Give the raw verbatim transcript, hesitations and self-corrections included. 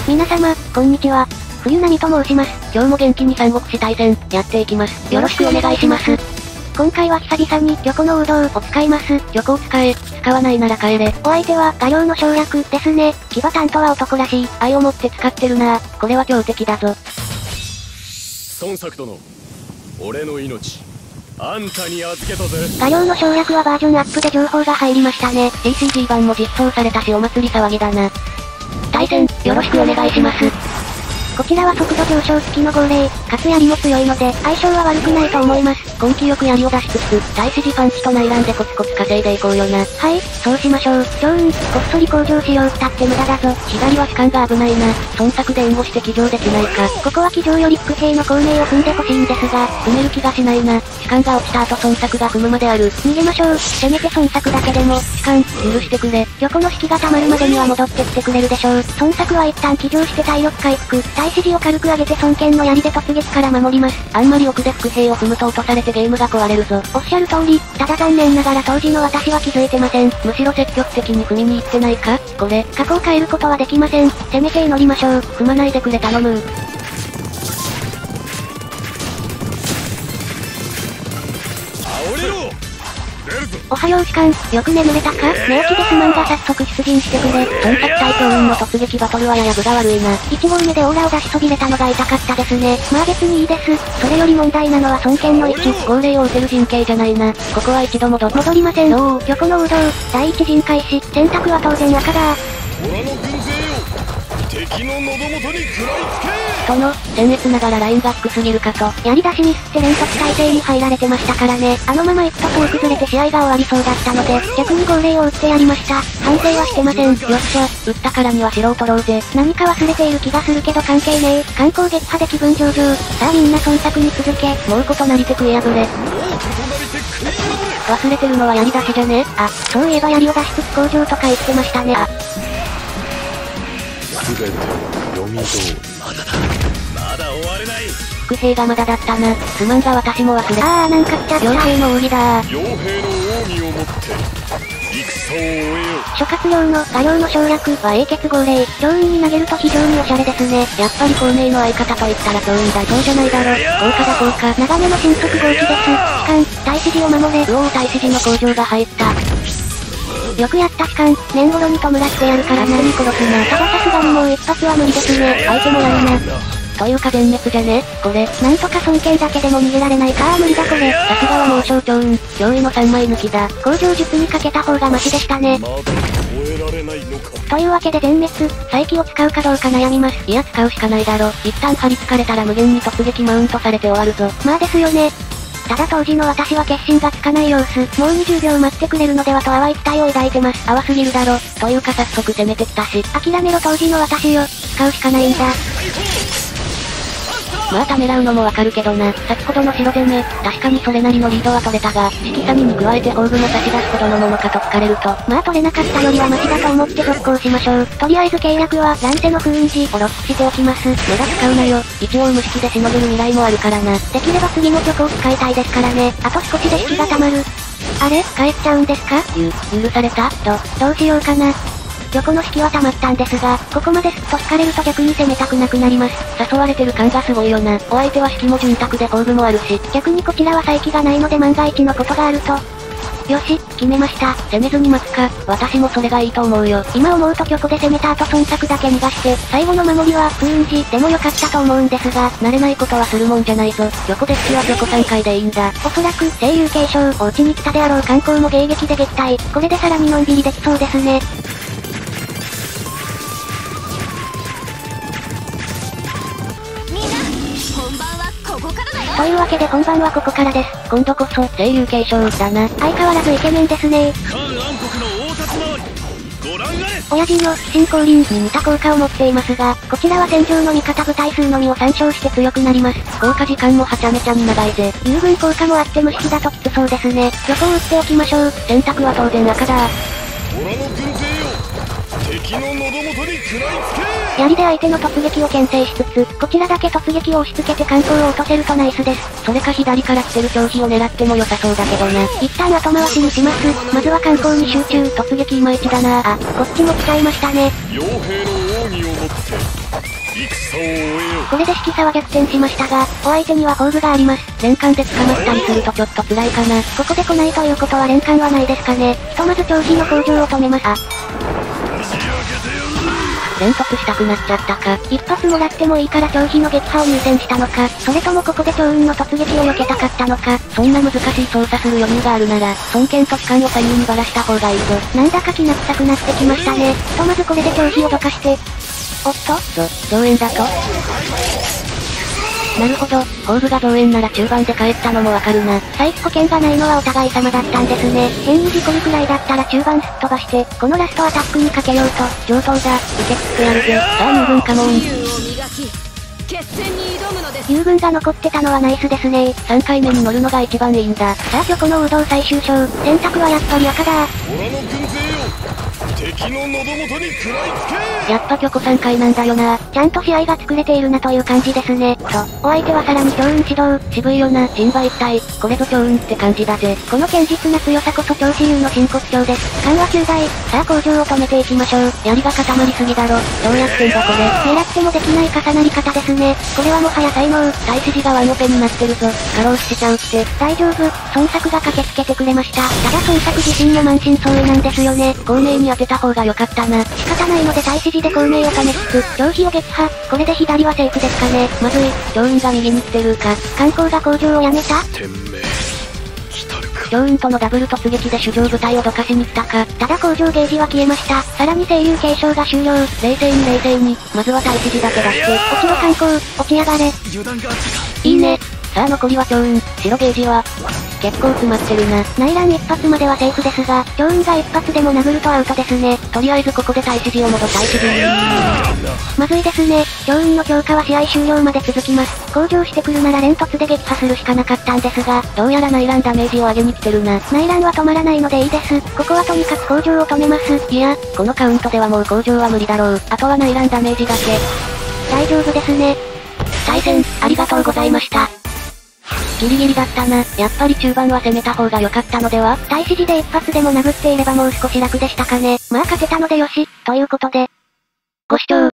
皆様、こんにちは。冬波と申します。 今日も元気に三国志大戦、やっていきます。よろしくお願いします。 今回は久々に、漁港の王道を使います。 漁港を使え、使わないなら帰れ。 お相手は、画量の省略ですね。騎馬担当は男らしい。 愛を持って使ってるな。これは強敵だぞ。 孫作殿、俺の命、あんたに預けたぜ。 画量の省略はバージョンアップで情報が入りましたね。 シーシージー 版も実装されたしお祭り騒ぎだな。対戦、よろしくお願いします。 こちらは速度上昇付きの号令、かつ槍も強いので、相性は悪くないと思います。 根気よく槍を出しつつ、大指示パンチと内乱でコツコツ稼いでいこうよな。 はい、そうしましょう。ジョーン、こっそり向上しようったって無駄だぞ。 左は士官が危ないな。孫作で援護して騎乗できないか。 ここは騎乗より副兵の孔明を踏んでほしいんですが、 踏める気がしないな。士官が落ちた後孫作が踏むまである。 逃げましょう。せめて孫作だけでも。 士官、許してくれ。 漁港の士気が溜まるまでには戻ってきてくれるでしょう。孫作は一旦騎乗して体力回復。大指示を軽く上げて孫権の槍で突撃から守ります。 あんまり奥で副兵を踏むと落とされてゲームが壊れるぞ。 おっしゃる通り、ただ残念ながら当時の私は気づいてません。 むしろ積極的に踏みに行ってないかこれ。 過去を変えることはできません。せめて祈りましょう。 踏まないでくれ頼む。 おはよう士官、よく眠れたか？寝起きですまんが早速出陣してくれ。 孫作対強運の突撃バトルはやや分が悪いな。 いち号目でオーラを出しそびれたのが痛かったですね。まあ別にいいです。それより問題なのは孫権の位置。 号令を打てる陣形じゃないな。ここは一度戻戻りません。漁港の王道、第一陣開始。選択は当然赤だ。 虎の軍勢よ、敵の喉元に食らいつけ。 殿、僭越ながらラインが低すぎるかと。 槍出しミスって連続体制に入られてましたからね。あのまま行くと総崩れて試合が終わりそうだったので、逆に号令を打ってやりました。反省はしてません。よっしゃ、打ったからには素人ろうぜ。 何か忘れている気がするけど関係ねえ。観光撃破で気分上々。さあみんな孫作に続け。 もうことなりて食い破れ。忘れてるのは槍出しじゃね？ あ、そういえば槍を出しつつ工場とか言ってましたね。あ。 すべて読み通り。まだだ。まだ終われない。 副兵がまだだったな。すまんが私も忘れ。 あーなんか来ちゃった。 傭兵の奥義だー。 傭兵の奥義をもって、戦を終えよう。 諸葛亮の画量の省略は英傑号令。強運に投げると非常におしゃれですね。 やっぱり孔明の相方と言ったら強運だ。そうじゃないだろ。効果だ効果。 長めの神速合気です。士官、大指示を守れ。 うおー大指示の工場が入った。 よくやった士官、年頃に弔ってやるからな。 に殺すな。 たださすがにもう一発は無理ですね。相手もやるな。 というか全滅じゃねこれ。 なんとか孫権だけでも逃げられないか。あー無理だこれ。 さすがは猛将強運。脅威のさんまい抜きだ。 工場術にかけた方がマシでしたね。 まだ終えられないのか。 というわけで全滅、再起を使うかどうか悩みます。 いや使うしかないだろ。一旦張り付かれたら無限に突撃マウントされて終わるぞ。 まあですよね。ただ当時の私は決心がつかない様子。もうにじゅうびょう待ってくれるのではと淡い期待を抱いてます。 淡すぎるだろ。というか早速攻めてきたし。 諦めろ当時の私よ。使うしかないんだ。 まあためらうのもわかるけどな。先ほどの白攻め、確かにそれなりのリードは取れたが、色差に加えて宝具も差し出すほどのものかと聞かれると。 まあ取れなかったよりはマシだと思って続行しましょう。とりあえず計略は、乱世の封印時をロックしておきます。 無駄使うなよ。一応無式でしのげる未来もあるからな。 できれば次も漁港を使いたいですからね。あと少しで引きが溜まる。あれ帰っちゃうんですか？ ゆ、許されたど、どうしようかな。漁港の士気は溜まったんですが、ここまですっと引かれると逆に攻めたくなくなります。 誘われてる感がすごいよな。お相手は士気も潤沢で宝具もあるし。 逆にこちらは再起がないので万が一のことがあると。よし、決めました。 攻めずに待つか。私もそれがいいと思うよ。 今思うと漁港で攻めた後孫作だけ逃がして、最後の守りは封印時でも良かったと思うんですが、 慣れないことはするもんじゃないぞ。漁港デッキは漁港さんかいでいいんだ。 おそらく、声優継承、お家に来たであろう観光も迎撃で撃退。これでさらにのんびりできそうですね。というわけで本番はここからです。 今度こそ、声優継承だな。 相変わらずイケメンですね。 韓暗黒の大立ち回り、ご覧あれ。 親父の、鬼神降臨に似た効果を持っていますが、こちらは戦場の味方部隊数のみを参照して強くなります。 効果時間もはちゃめちゃに長いぜ。 優遇効果もあって無式だときつそうですね。漁港を打っておきましょう。 選択は当然赤だ。 虎の軍勢よ、敵敵の喉元に食らいつけ。 槍で相手の突撃を牽制しつつ、こちらだけ突撃を押し付けて艦砲を落とせるとナイスです。 それか左から来てる張飛を狙っても良さそうだけどな。 一旦後回しにします。まずは艦砲に集中。 突撃いまいちだな。 あ、こっちも来ちゃいましたね。 傭兵の奥義をもって戦を終えよう。 これで指揮差は逆転しましたが、お相手には宝具があります。 連艦で捕まったりするとちょっと辛いかな。 ここで来ないということは連艦はないですかね。ひとまず張飛の工場を止めます。あ、 連突したくなっちゃったか。 一発もらってもいいから張飛の撃破を優先したのか、それともここで趙雲の突撃を避けたかったのか。 そんな難しい操作する余裕があるなら、孫権と士官を左右にばらした方がいいぞ。 なんだか気が臭くなってきましたね。ひとまずこれで張飛をどかして、おっとぞ、増援だとなるほど、宝具が増援なら中盤で帰ったのもわかるな。 再起保険がないのはお互い様だったんですね。変に事故るくらいだったら中盤すっ飛ばして、このラストアタックにかけようと。 上等だ、受け切ってやるぜ。さあ二軍カモン。 友軍が残ってたのはナイスですね。 さんかいめに乗るのが一番いいんだ。 さあ虚構の王道最終章、選択はやっぱり赤だ。 オラの軍勢よ、敵の喉元に食らいつけ。 やっぱ虚構さんかいなんだよな。 ちゃんと試合が作れているなという感じですね。と、お相手はさらに趙雲指導。 渋いよな、人馬一体。これぞ趙雲って感じだぜ。 この堅実な強さこそ張飛流の真骨頂です。艦はきゅうだい。さあ工場を止めていきましょう。 槍が固まりすぎだろ。どうやってんだこれ。 狙ってもできない重なり方ですね。これはもはや才能。 大指示がワンオペになってるぞ。過労死しちゃうって。 大丈夫。孫作が駆けつけてくれました。ただ孫作自身も満身創痍なんですよね。 孔明に当てた方が良かったな。 仕方ないので大指示で孔明を試しつつ、張飛を撃破。これで左はセーフですかね。 まずい、趙雲が右に来てるか。 艦砲が工場をやめた。 天命来たるか。 趙雲とのダブル突撃で主将部隊をどかしに来たか。 ただ工場ゲージは消えました。さらに声優継承が終了。 冷静に冷静に、まずは大指示だけ出して。 落ちろ艦砲、落ち上がれ。 油断があったか。 いいね。さあ残りは趙雲、白ゲージは、結構詰まってるな。 内乱一発まではセーフですが、趙雲が一発でも殴るとアウトですね。 とりあえずここで大指示を戻大指示。 まずいですね。趙雲の強化は試合終了まで続きます。向上してくるなら連突で撃破するしかなかったんですが、 どうやら内乱ダメージを上げに来てるな。 内乱は止まらないのでいいです。ここはとにかく工場を止めます。 いや、このカウントではもう工場は無理だろう。あとは内乱ダメージだけ。 大丈夫ですね。 対戦、ありがとうございました。ギリギリだったな。やっぱり中盤は攻めた方が良かったのでは？ 大指示で一発でも殴っていればもう少し楽でしたかね。まあ勝てたのでよし、ということで。 ご視聴、